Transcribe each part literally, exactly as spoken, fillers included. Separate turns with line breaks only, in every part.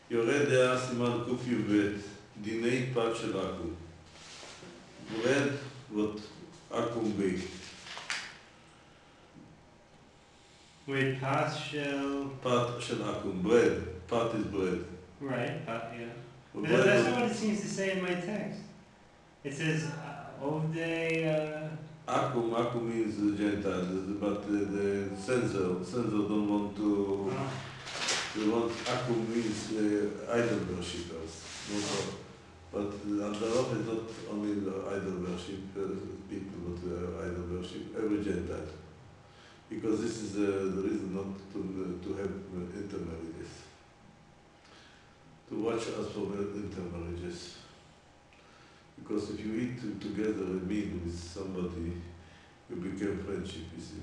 יורה דעה סימן ק"ב, דיני פת של עכו"ם. bread what עכו"ם baked.
With pat shell.
פת של עכו"ם, bread. Pat is bread.
Right, pat, yeah.
But
But
bread
that's
what-
not what it seems to say in my text. It says, uh, Ovdei, uh,
עכו"ם, עכו"ם means the Gentiles, but uh, the censor, censor don't want to,
uh,
they want עכו"ם means uh, idol worshippers. Not all. But uh, the law is not only the idol worship uh, people, but uh, idol worship every Gentile. Because this is uh, the reason not to, uh, to have uh, intermarriages. To watch us for intermarriages. Because if you eat together a meal with somebody, you become friendship with him.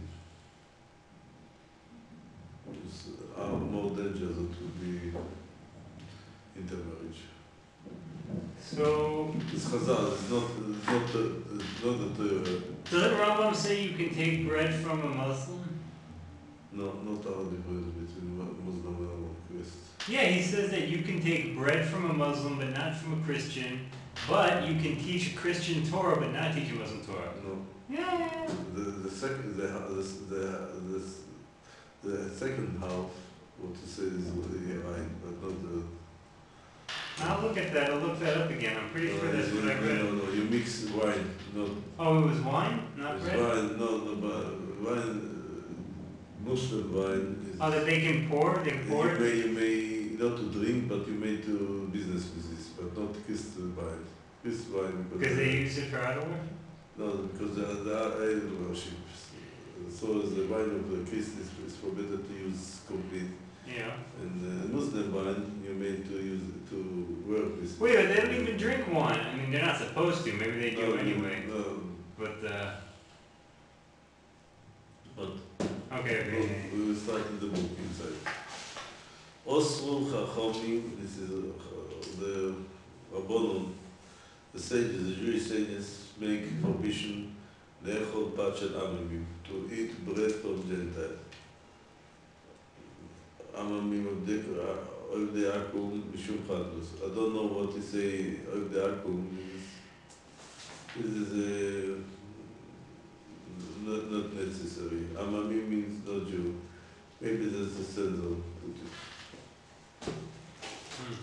It's uh, more dangerous than to be intermarriage.
so,
It's Chazal, it's not, it's not, uh, it's not that, uh,
doesn't Rambam say you can take bread from a Muslim?
no, not our difference between Muslim and Christ.
Yeah, he says that you can take bread from a Muslim but not from a Christian, but you can teach a Christian Torah but not teach a Muslim Torah.
No.
Yeah, yeah, yeah.
The, the second, the, the, the, the, the second half, what to say is really right, but not the.
I'll look at that, I'll look that up again, I'm pretty sure that's
no,
what I
no,
read.
no, no, you mix wine, no.
Oh, it was wine, not
It's
bread?
wine, no, no, but wine, uh, Muslim wine is.
Oh, that they can pour, they
you
pour it?
may, you may not to drink, but you may do business with this, but not Christian wine. Christian wine
Because they use it for idol worship?
no, because they are, they are idol worship. So is the wine of the Christians is forbidden to use complete.
Yeah.
And uh, Muslim wine you made to use to work with.
Wait, but they don't even drink wine. I mean, they're not supposed to, maybe they do
No,
anyway.
No,
But, uh,
but
okay, okay. okay.
we will start in the book inside. Osru Chachomim, this is uh, the Rabbanon, the sages, the Jewish sages make prohibition לאכול פת של עממים, to eat bread from Gentile. עממים עובדי עכו"ם משום חטלוס. I don't know what to say עובדי עכו"ם means. This is uh, not, not necessary. עממים means not Jew. Maybe there's a censor put it.
Hmm.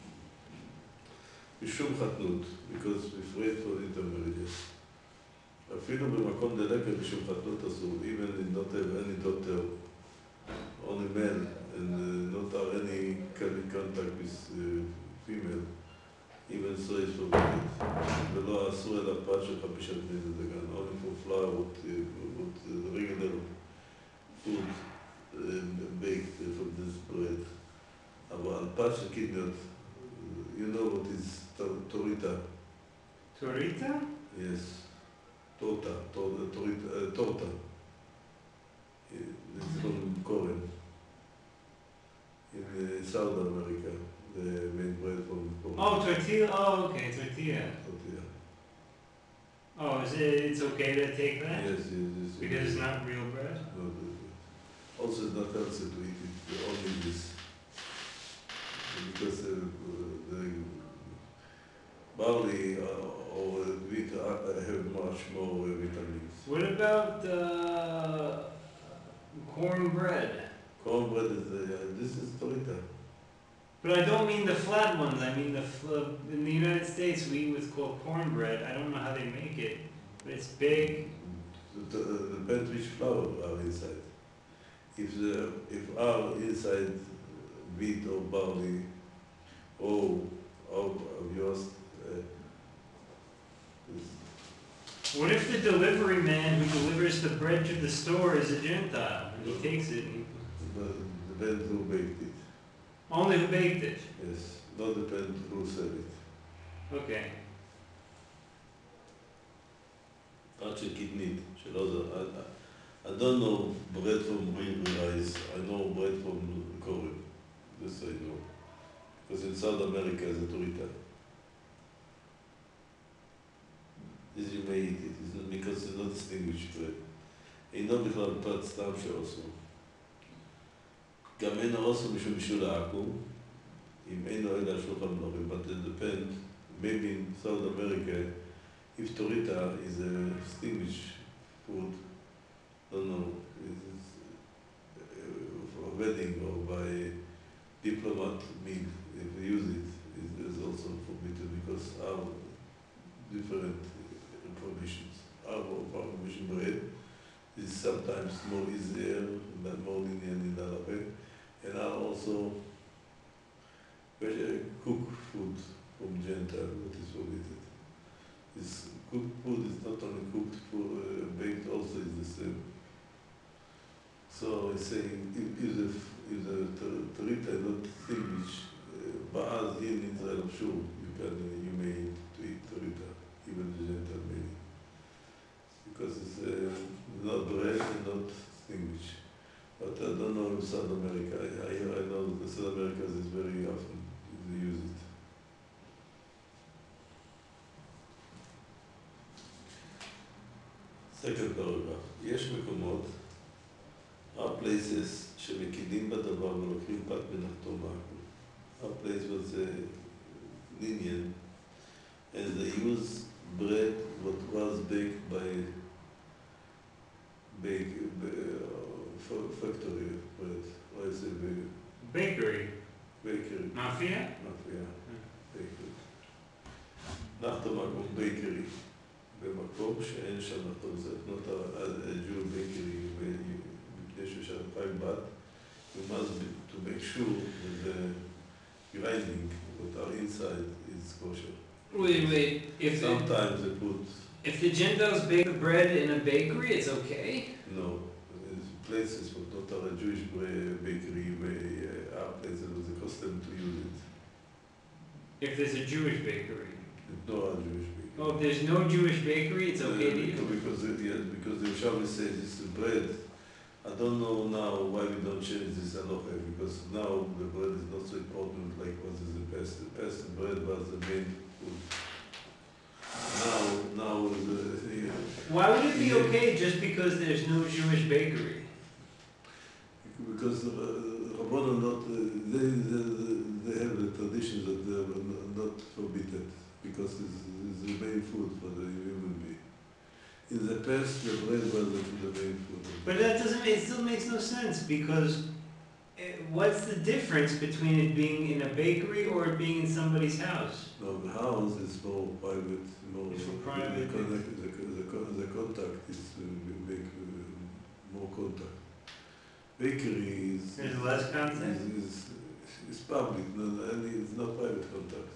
משום חתנות, because we afraid for intermarriages. אפילו במקום דלקת משום חתנות אסור, even if not have any daughter, only men, and uh, not have any contact with uh, female, even so is forbidden. ולא אסור אלא פת של חמישת בני זדגן, only for flour, what, uh, what uh, regular food uh, baked uh, from this bread. אבל פת של קטניות, you know what is torita?
Torita?
Yes. Torta, torta, torta, uh, torta. It's from Koren. In uh, South America, they made bread from Koren.
Oh, tortilla, oh, okay, tortilla.
Tortilla.
Oh, is it, it's okay to take that?
Yes, yes, yes.
Because it's not real bread?
No, no, no. Also, it's not healthy to eat it, only this. Because uh, the barley uh, or wheat uh, have much more uh, vitamins.
What about, uh, cornbread?
Cornbread is, uh, this is torita.
But I don't mean the flat ones, I mean the, fl- in the United States we eat what's called cornbread, I don't know how they make it, but it's big.
The, the, the depends which flour are inside. If the if are inside wheat or barley or or of yours, uh, is-
What if the delivery man who delivers the bread to the store is a Gentile, and he takes it and he,
the depends who baked it.
only who baked it?
Yes, not depend who said it.
Okay.
עד שקטנית, שלא זה, I, I don't know bread from real rice, I know bread from Koren. This I know. Because in South America it's a torita. This you may eat it, it's not, because it's not distinguished bread. אינו בכלל פת סתם שעושו. גם אין העושו משום בישול העכו"ם, אם אין בגלל שולחן מלכים, but it depends, maybe in South America, if torita is a distinguished food, don't know, it's uh, for a wedding or by diplomat meal, if we use it, it is also forbidden because our different prohibitions. Our prohibition bread is sometimes more easier, but more lenient in Arabic, and are also very cooked food from Gentile, what is forbidden. This cooked food is not only cooked, food, uh, baked also is the same. So I say, if, if the, if the torita is not English, uh, but as here in Israel, I'm sure you can, uh, you may eat torita, even the Gentile may. Because it's uh, not bread and not English. But I don't know in South America. I, I, I know that South America is very often they use it. Second paragraph. יש מקומות, are places שמקידים בדבר ולוקחים פת מנחתו מעכו. Are places where they lenient and they use bread what was baked by bake, uh, factory bread. Or I say bakery.
Bakery.
Bakery.
Mafia?
Mafia. Bakery. נחתו מעכו bakery. במקום שאין שם נחתו, זה not a, a Jew bakery, מפני שיש אלפיים בת, you must be, to make sure that the grinding, what are inside, is kosher.
Wait, wait, if the,
Sometimes they put,
if the Gentiles bake the bread in a bakery, it's okay?
no, there's places what not are a Jewish ba- bakery, where uh, are places with the custom to use it.
If there's a Jewish bakery?
No are Jewish bakery.
Oh, if there's no Jewish bakery, it's okay to
Uh,
use?
because, it- yeah, because the Yerushalmi says it's the bread. I don't know now why we don't change this halacha, because now the bread is not so important like what is the past. The past the bread was the main food. Now, now the, yeah,
Why would it be
Yeah.
okay just because there's no Jewish bakery?
because uh, Rabbanon not uh, they, they they have the tradition that they are not forbidden because it's, it's the main food for the human being. In the past, the bread was the, the main food.
But that doesn't, it still makes no sense because eh, what's the difference between it being in a bakery or it being in somebody's house?
No, the house is more private, more
It's for
the
private.
connect, the, the, con- the contact is uh, make uh, more contact. Bakery is
There's less contact?
is, is, is public, no, and it's not private contact.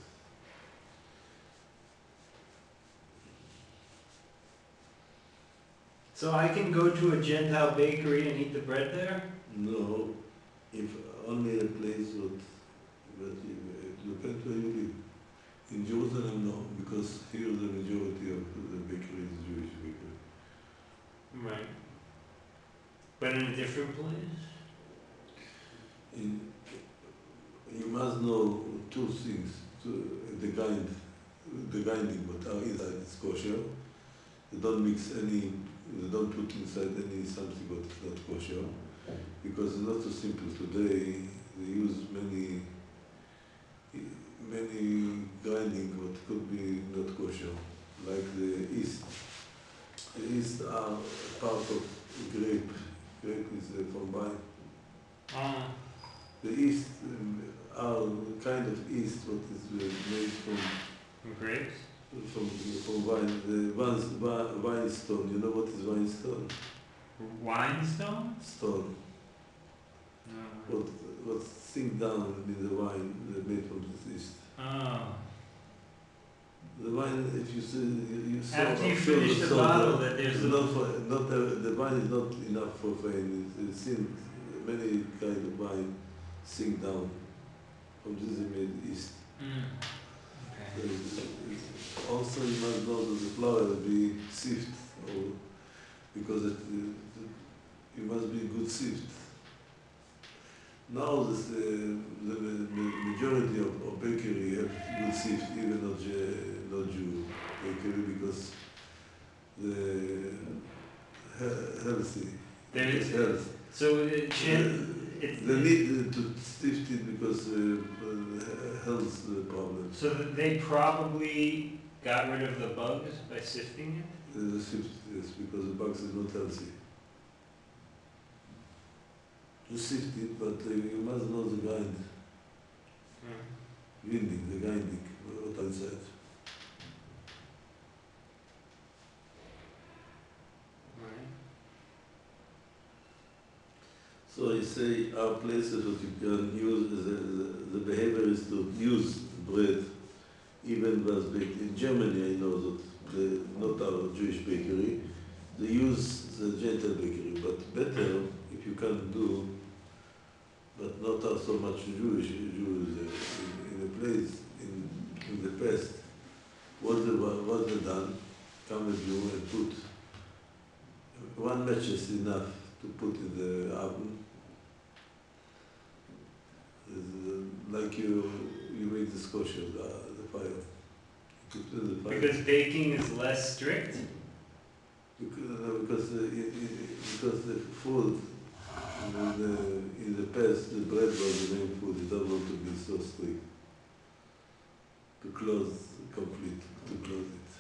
So I can go to a Gentile bakery and eat the bread there?
No, if only a place that, that you, it depends where you live. In Jerusalem, no, because here the majority of the bakery is Jewish bakery.
Right. But in a different place?
In, you must know two things. To, the grind, the grinding, what are inside is kosher. They don't mix any, they don't put inside any something what is not kosher. Because it's not so simple. Today they use many, many grinding what could be not kosher, like the yeast. The yeast are part of grape. Grape is uh, from wine.
Ah.
The yeast um, are kind of yeast what is uh, made from
From grapes?
from from wine. The wine, wi- wine stone. You know what is wine stone?
Wine stone?
Stone.
No.
What what sink down in the wine uh, made from this yeast.
Oh.
The wine, if you see, you, you saw.
After you
I'm sure
finish
you
the
saw
bottle,
that
that there's
it's
little-
not for, not the, the wine is not enough for fame. It's, it's sink, many kind of wine sink down from this they made yeast.
Mm.
So
Okay.
it's- it's- Also, you must know that the flour will be sieved, or because it, uh, you must be good sieved. Now, this, uh, the, the majority of, of bakery have good sieved, even not, Ju- not Jew bakery, because the he- healthy.
There is-
it's health.
So it,
They
it's,
they need uh, to sift it because uh, uh, health uh, problems.
So that they probably got rid of the bugs by sifting it?
Uh, the sift, yes, because the bugs is not healthy. You sift it, but uh, you must know the grind,
Hmm.
grinding, the grinding, what I said.
Right.
So I say our places that you can use, the, the, the behavior is to use bread, even was baked. In Germany I know that, the, not our Jewish bakery, they use the Gentile bakery, but better if you can do, but not have so much Jewish Jews uh, in, in a place, in, in the past. What they, what they done, come a Jew and put, one match is enough to put in the oven. It's, uh, like you, you make the kosher, the, the fire. You put in the fire.
Because baking is less strict?
Because, uh, because, uh, it, it, because the food, in the, in the past, the bread was the main food. It doesn't want to be so strict. To close complete, to close it.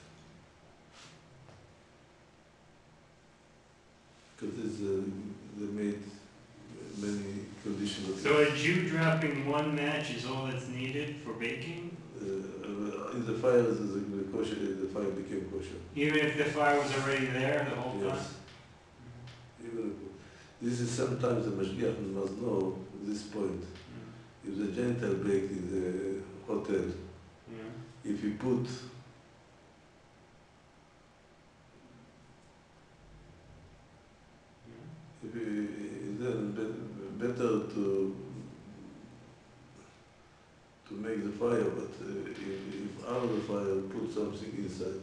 Because it's, uh, they made many conditions.
So a Jew dropping one match is all that's needed for baking?
Uh, in the fire, the, the, kosher, the fire became kosher.
Even if the fire was already there the whole time?
Yes. Even if, this is sometimes the Mashgiach must know this point.
Mm.
If the Gentile baked in the hotel,
Yeah.
if you put
Yeah.
if you, then be- better to to make the fire, but uh, if, if out of the fire put something inside.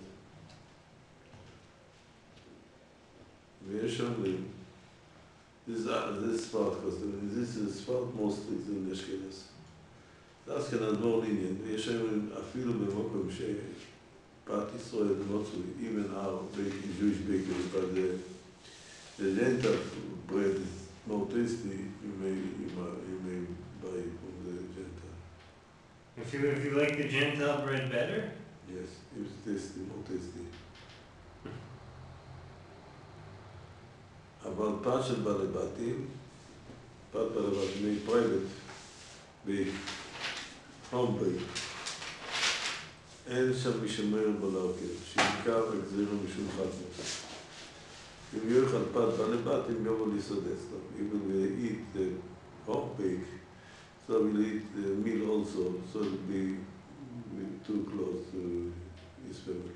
ויש אומרים, this, uh, this part, because this is part more strict than אשכנז. זה אשכנז more lenient, ויש אומרים אפילו במקום שפת ישראל נוצרי, even our baking, Jewish bakery, but the, the Gentile bread is more tasty, you may, you may, you may buy it from the Gentile.
If you, if you like the Gentile bread better?
Yes, it's tasty, more tasty. אבל פת של בעלי בתים, פת בעלי בתים, פרייבט, בהום בייק, אין שם מי שמר בלאוקר, שעיקר הגזירו משום חתמוס. אם יהיה אחד פת בעלי בתים, יבוא להיסודס לו. Even we eat the home bake, so we'll eat the meal also, so it'll be too close to his family.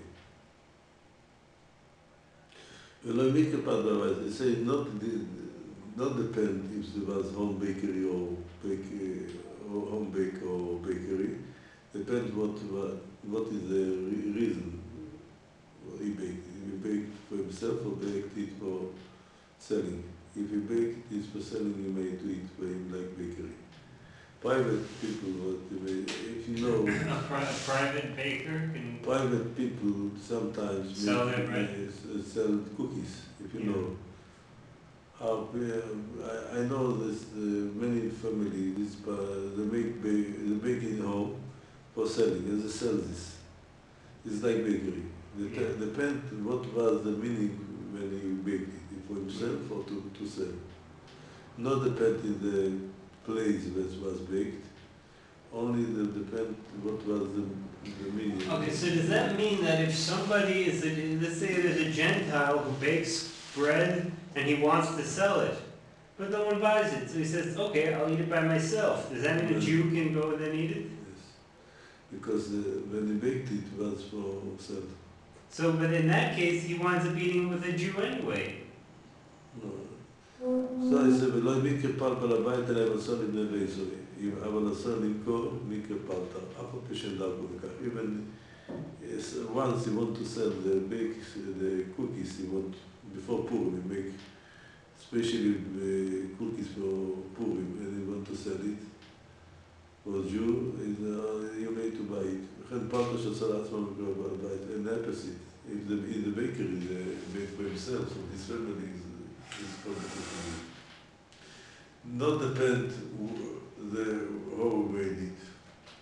ולא מי כפת בבית, they say not, not depend if it was home bakery or, bake, or home bake or bakery, depends what, what, what is the re reason he baked. If he baked for himself or baked it for selling. If he baked it for selling, he made to eat for him like bakery. Private people, what they may, if you know,
A, pri a private baker can...
private people sometimes
Sell
make,
their bread.
uh, sell cookies, if you
Yeah.
know. How, uh, I, I know this, uh, many families, this, uh, they make ba they bake in home for selling, and they sell this. It's like bakery. It
Yeah.
depends what was the meaning when you baked it, if for himself or to, to sell. Not depend in the place where it was baked, only the depend what was the, the meaning.
Okay, so does that mean that if somebody is, a, let's say there's a Gentile who bakes bread and he wants to sell it, but no one buys it, so he says, okay, I'll eat it by myself. Does that mean a Jew can go and then eat it?
Yes, because uh, when he baked it, it was for sale.
So, but in that case, he winds up eating with a Jew anyway.
No. So I said, ולא מיקר פל בעל הבית אלא יבשר לבני ואזורי. אבל אסור למכור מיקר פלטה, אף על פי שאין דרכו לכך. Even yes, once you want to sell the bake, the cookies, you want, before Purim, you make especially uh, cookies for Purim, and you want to sell it for a Jew, is, uh, you need to buy it. לכן פלטה שעשה לעצמו מקור בעל הבית, and the opposite. If the, in the bakery they make for himself, so his family is is positive. Not depend the how we made it.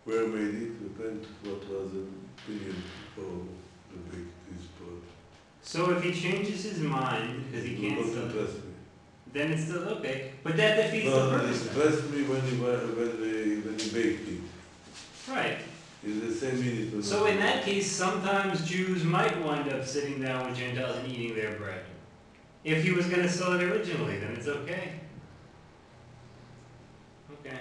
where made it, depends what was the opinion for the big this part.
So if he changes his mind, because he
It
can't
will not
sell it,
interest me.
then it's still okay. But that defeats the
No, it
purpose. then.
interests me when he, wa- when he, when he baked it.
Right.
It's the same minute. when
So
I-
in that case, sometimes Jews might wind up sitting down with Gentiles and eating their bread. If he was going to sell it originally, then it's okay. Okay.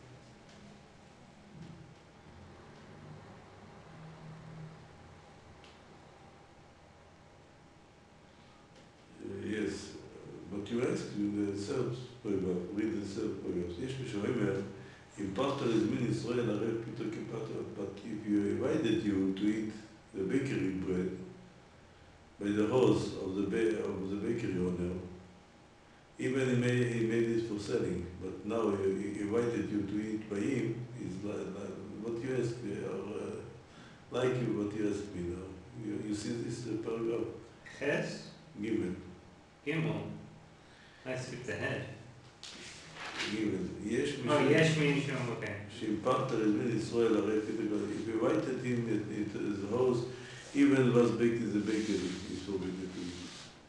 Uh, yes, but you asked you the third paragraph, read the third paragraph. יש מי שאומר, אם פרטר הזמין ישראל הרי פתאום כפרטר, but if you invited you to eat the bakery bread by the host of the, ba- of the bakery owner, even he made, he made it for selling, but now he, he invited you to eat by him, is like, like what you asked me, or uh, like you, what you asked me now. You, you see this uh, paragraph
Ches,
given.
Gimel. I skipped ahead.
given. יש מי
Oh,
ש-
Yesh Mishum, okay.
שאם פרטר הזמין ישראל הרי פתאום, if you invited him at, at his house, even was baked in the bakery, is forbidden to eat.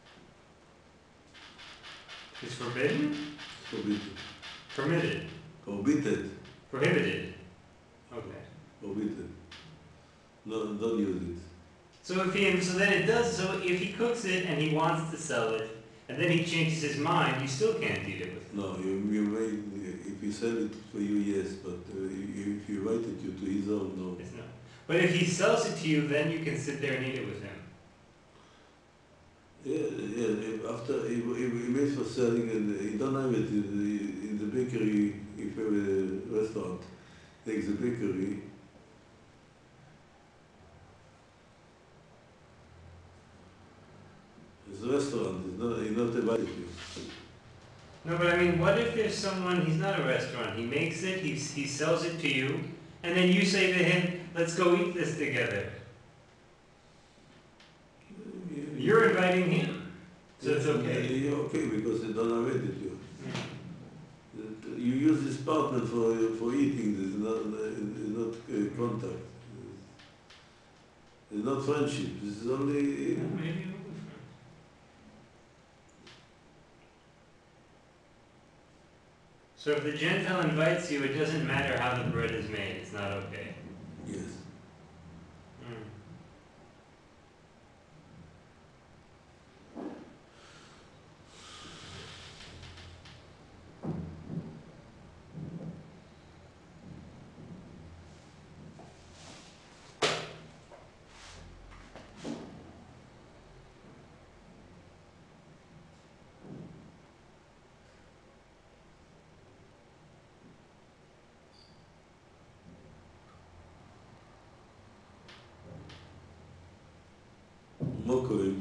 It's forbidden?
Forbidden.
Permitted.
Forbidden.
Prohibited. Okay.
Forbidden. No, don't use it.
So if he, so then it does, so if he cooks it and he wants to sell it, and then he changes his mind, you still can't eat it with him.
No, you, you may, if he sell it for you, yes, but uh, if he invited you to his own, no.
It's not. But if he sells it to you, then you can sit there and eat it with him.
Yeah, yeah, if after, if, if he makes for selling and he don't have it in the, in the bakery, if you have a restaurant, takes the bakery, it's a restaurant, it's not, he's not invited you.
No, but I mean, what if there's someone, he's not a restaurant, he makes it, he, he sells it to you, and then you say to him, let's go eat this together. You're inviting him, so it's okay.
Yeah, okay, because they don't have it you. You use this partner for, for eating, it's not, it's not uh, contact. It's not friendship, it's only...
Yeah, maybe it will be fun. So if the Gentile invites you, it doesn't matter how the bread is made, it's not okay.
Yes.
Mm.
מוקרים,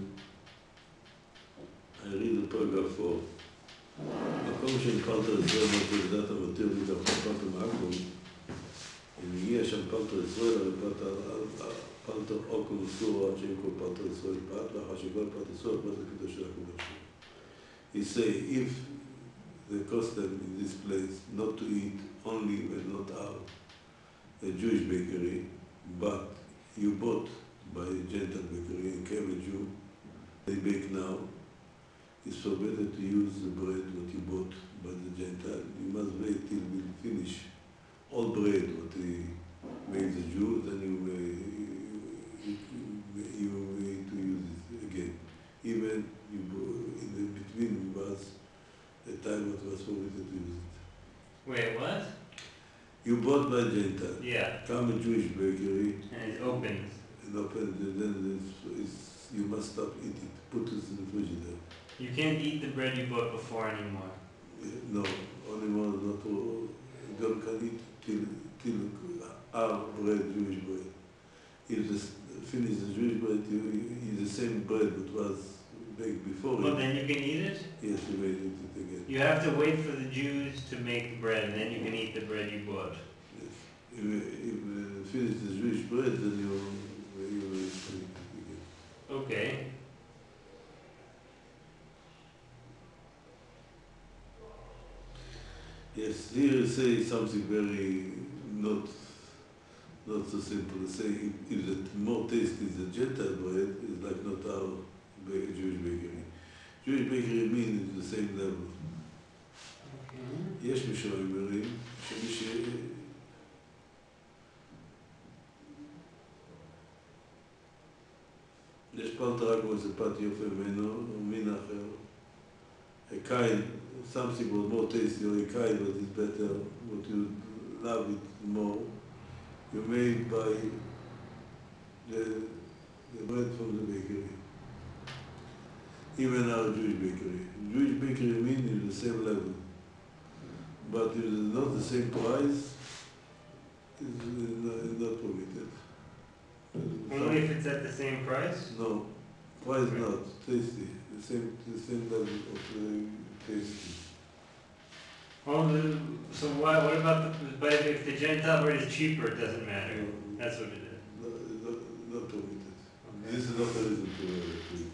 I read the paragraph four. מקום שנפלת ישראל מות לדעת המתיר מתוך פלטר מעכו, אם הגיע שם פלטר ישראל, הרי פלטר אוקו מסור עד שאם כל פלטר ישראל פת, לאחר שכל פלטר ישראל פת לקדוש של הקודשים. He say, if the custom in this place not to eat only when not out a Jewish bakery, but you bought by a Gentile bakery and came a Jew, they bake now, it's forbidden to use the bread what you bought by the Gentile. You must wait till we finish all bread what he made the Jew, then you uh, you, you need to use it again. Even you in the between was a time what was forbidden to use it.
Wait, what?
You bought by Gentile.
Yeah,
Come a Jewish bakery
and it opens.
and open, and then it's, it's, you must stop eating. Put it in the frigidaire.
You can't eat the bread you bought before anymore.
No, only more not to, don't can eat till, till our bread, Jewish bread. If the finish the Jewish bread, you, you eat the same bread that was baked before
Well,
it.
then you can eat it?
Yes, you may eat it again.
You have to wait for the Jews to make the bread, and then you can eat the bread you bought.
Yes. If, if uh, finish the Jewish bread, then you, you will eat it again.
Okay.
Yes, here you say something very not not so simple. They say if, if the more tasty is the Gentile bread, it's like not our ba- Jewish bakery. Jewish bakery mean is the same level.
Okay.
יש משוררים שמי ש... יש פלטרה כמו איזה פת יופי ממנו, או מין אחר. A kind, something was more tasty, or a kind was is better, but you love it more. You made by the, the bread from the bakery. Even our Jewish bakery. Jewish bakery mean is the same level. But if it's not the same price, it's not, it's not permitted.
Only if it's at the same price?
No, price not, tasty, the same, the same level of uh, tasty.
Oh, the, so why, what about the, but if the Gentile bread is cheaper, it doesn't matter.
No,
That's what it is.
no, not, not permitted.
Okay.
This is not a reason to uh, to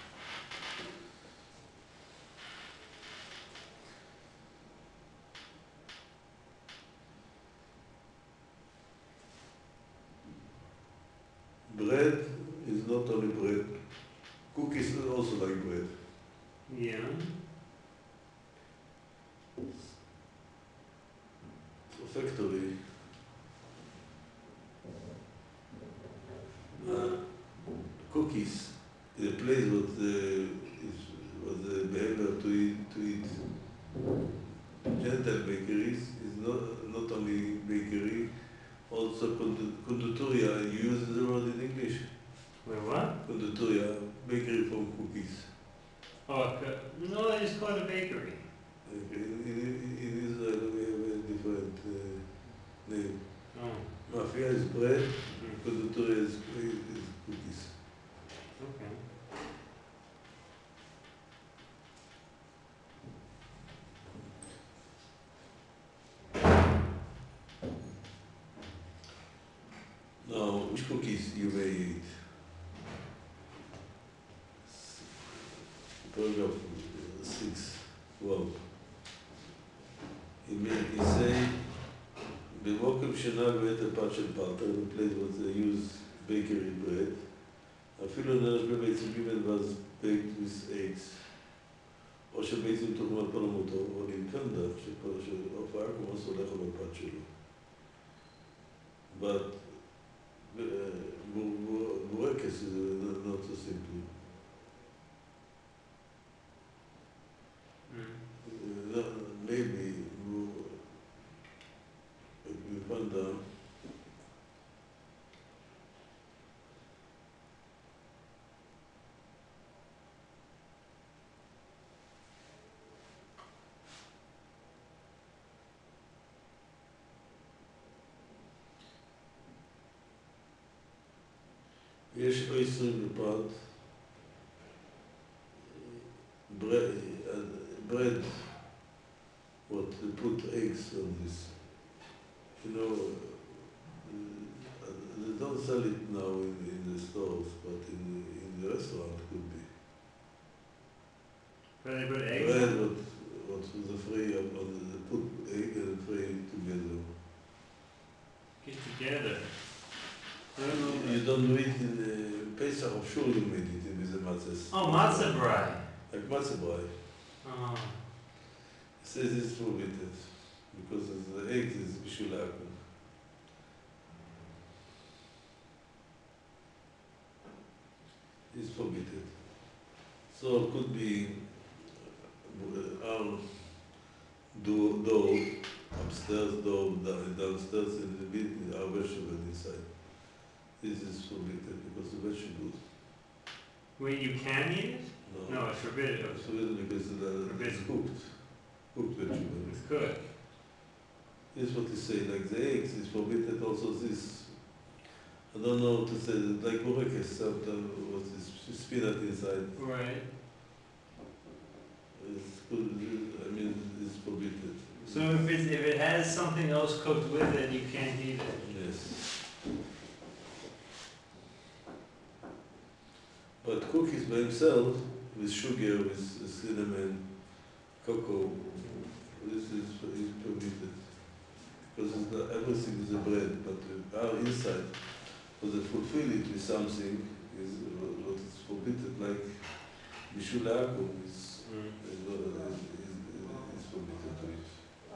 bread is not only bread. Cookies are also like bread.
Yeah.
So factory, uh, cookies is a place what the is what the behavior to eat to eat. Gentile bakeries is not not only bakery, also condu- conditoria. You use the word in English.
Wait, what?
Conditoria, bakery for cookies.
Oh, c- no, I just call it a bakery.
Okay. In, in, in Israel we have a different uh, name.
Oh,
Mafia is bread,
mm,
conditoria is, is cookies.
okay.
Now, which cookies you may eat? Paragraph uh, six, well. He may he say, במוקם שנה בעת הפת של פלטר, the place where they use bakery bread, אפילו נרש בביצים גימל was baked with eggs, או שביצים תורמו על פלמותו, או נמקנדה, שהופעה כמו סולח על הפת שלו. But uh, Burekes is uh, not so simple.
Mm.
Uh, maybe we found out יש עשרים בפרט, bread, uh, bread, what they put eggs on this. You know, uh, they don't sell it now in, in the stores, but in, in the restaurant could be.
But they put eggs
Bread,
in?
what, what was the free, on the, they put egg and free together.
Get together. I don't know.
You don't do it in uh, Pesach, I'm sure you made it in the matzahs.
Oh, matzah brei.
Like matzah brei.
Oh.
It says it's prohibited because the eggs is bishul akun. It's forbidden. So it could be uh, our do- dough upstairs, dough down- downstairs, and the bit our vegetable inside. This is forbidden because the vegetables.
Wait, you can eat it?
No,
No, it's forbidden.
it's forbidden because the, it's
Forbidden.
cooked, cooked vegetables.
It's cooked.
This is what he say, like the eggs is forbidden also this. I don't know how to say it, like burekes, sometimes was this spinach inside.
Right.
It's good, I mean, it's forbidden.
So if it, if it has something else cooked with it, you can't eat it.
Yes. But cookies by themselves, with sugar, with cinnamon, cocoa, this is, is permitted. because it's not, everything is a bread, but uh, our inside, for to fulfill it with something, is uh, what is forbidden, like Bishul Yaakov is,
Mm.
is, uh, is, is, is forbidden to eat.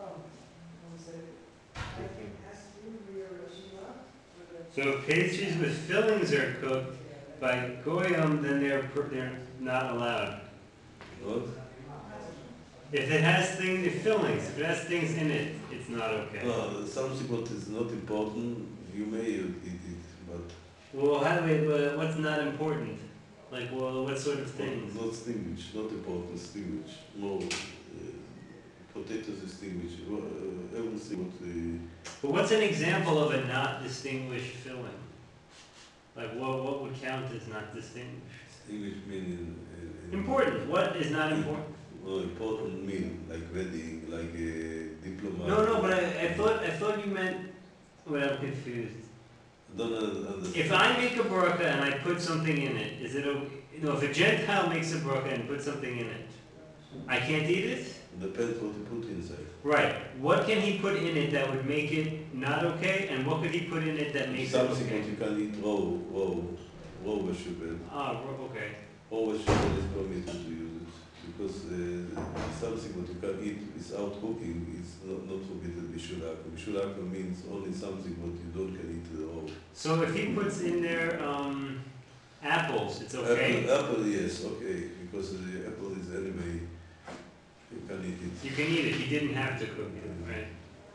So pastries with fillings are cooked by goyim, then they're pr- they're not allowed.
What?
If it has things, if fillings, if it has things in it, it's not okay.
No, something what is not important, you may eat it, but
Well, how do we? Uh, what's not important? Like, well, what sort of things?
not sandwich, not important sandwich. More uh, potatoes is sandwich. Uh, everything what uh,
But what's an example of a not distinguished filling? Like, what what would count as not distinguished?
sandwich mean in, in, in
Important. What is not important?
well, important meal like wedding, like a diplomat.
No, no. But I, I thought I thought you meant. Well, I'm confused.
I don't understand.
If I make a bracha and I put something in it, is it okay? You know, if a Gentile makes a bracha and puts something in it, I can't eat it?
Depends what you put inside.
Right. What can he put in it that would make it not okay, and what could he put in it that makes
Something
it
what
okay?
you can eat raw, raw, raw vegetable.
Ah, ro- okay.
Raw vegetable is permitted to use it because uh, something what you can eat without cooking is not, not forbidden bishulaka. Bishulaka means only something what you don't can eat raw.
So if he puts in there um, apples, it's okay?
Apple, apple, yes, okay, because the apple is anyway, you can eat it.
You can eat it. He didn't have to cook it, right?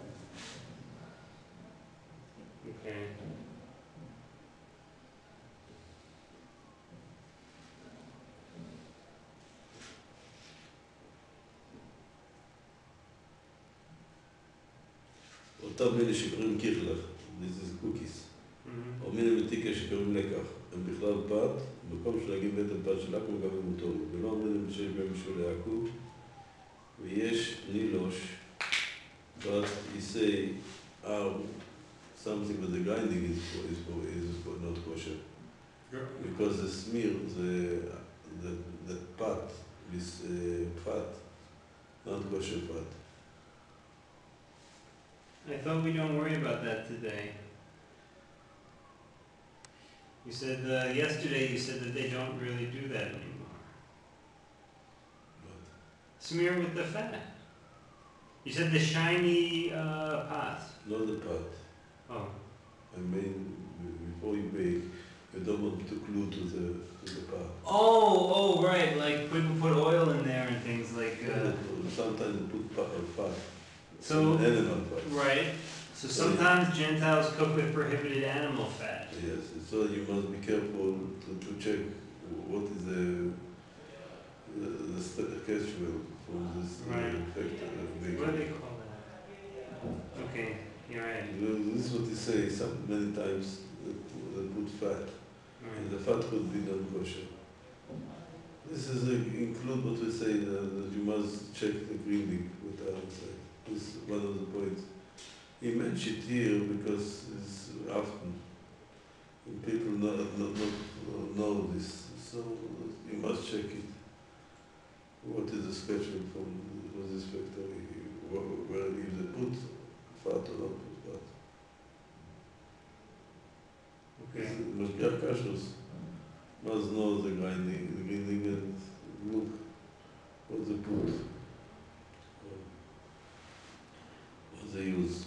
Okay.
אותם אלה שקוראים קירלך, זה קוקיס,
Mhm.
או מיני מתיקה שקוראים לקח, הם בכלל פת, במקום שנגיד בית הפת של עכו גם הם מותרו, ולא אומרים להם שיש בהם משול יעקב, ויש נילוש, but he say, oh, something with the grinding is, is, is not kosher. Because the smear, the, the, the pat, is uh, fat, not kosher fat.
I thought we don't worry about that today. You said, uh, yesterday you said that they don't really do that anymore.
But
Smear with the fat. You said the shiny uh, pot.
not the pat.
Oh.
I mean, before you bake, you don't want to glue to the, to the pot.
Oh, oh, right. Like people put oil in there and things like. Uh,
Sometimes they put pa- uh, fat.
So-
Animal fat.
right. So sometimes Gentiles cook with prohibited animal fat.
Yes, so you must be careful to, to check what is the, the, the schedule for this uh,
Right.
effect of
What do
baking.
they call that? Okay, you're right.
This is what they say some, many times, they put, they put fat, and
Right.
the fat could be non-kosher. This is a, include what we say, uh, that you must check the greening with the outside. This is one of the points. He mentioned here because it's often and people not, not, not know this, so you must check it. What is the schedule from, from this factory, where, where if they put fat or not put fat.
Okay.
Mashgiach Kashrus must know the grinding, the grinding and look what they put, what they use.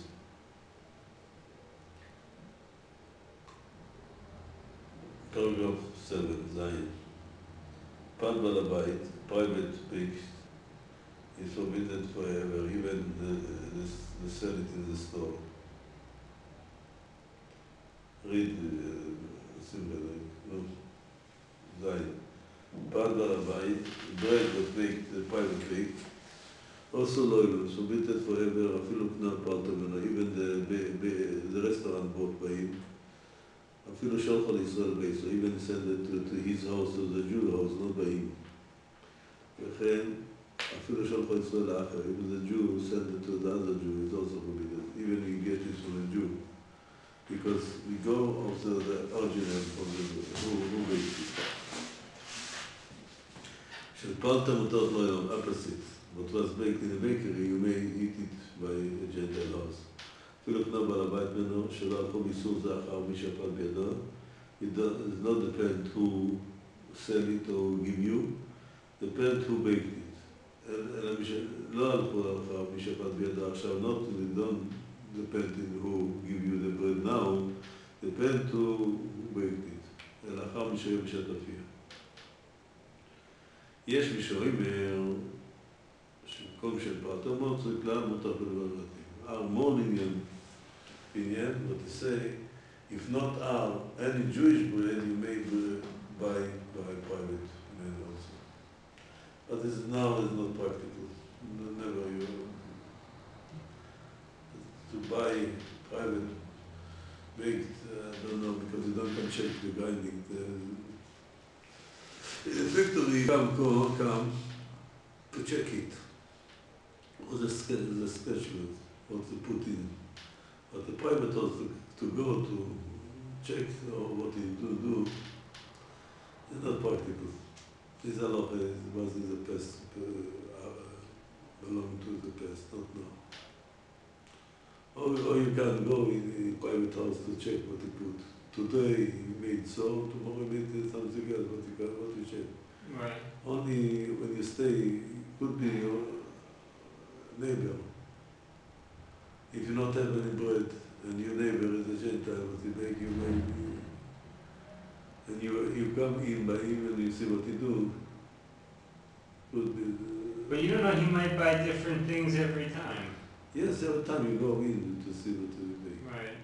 Paragraph seven, Zion. Pan Balabait, private pig, is forbidden forever, even the, the, the sell it in the store. Read uh, similar, no, Zion. Pan Balabait, bread was baked, the private pig, also loyal, forbidden forever, אפילו פנן פרטה ממנו, even the, the, the restaurant bought by him. אפילו שלחו לישראל בייס, so even send it to, to his house, to the Jew house, not by him. וכן, אפילו שלחו לישראל לאחר, even the Jew send it to the other Jew, it's also forbidden, even we get it from a Jew. Because we go after the original from the, who, who baked it. של פלטה מותר לא היום, opposite. What was baked in a bakery, you may eat it by a Gentile house. אפילו קנה בעל הבית ממנו, שלא הכל איסור זה אחר מי שפל בידו. It does it's not depend who sell it or give you, depend who baked it. אלא מי שלא הלכו אחר מי שפל בידו עכשיו, not they don't depend on who give you the bread now, depend who baked it. אלא אחר מי שיהיה בשטפיה. יש מישורים שכל של פרטו מאוד צריך כלל מותר בלבלבטים. Harmonian opinion, what to say, if not our, any Jewish bread you may buy by private man also. But this now is not practical. Never you to buy private baked, uh, I don't know, because you don't can check the grinding. The, the factory come, come, come to check it. Or the sketch, the sketch what to put in. But the private also to go to check or what you do do is not practical. This halacha was in the past, uh, belong to the past, not now. Or, or you can go in a private house to check what you put. Today you made so, tomorrow you made something else, what you can, what you check.
Right.
Only when you stay, it could be your neighbor. If you not have any bread, and your neighbor is a Gentile, what you make, you make, and you you come in by him and you see what he do, could be. Uh,
But you don't know, he might buy different things every time.
yes, every time you go in to see what he make.
Right.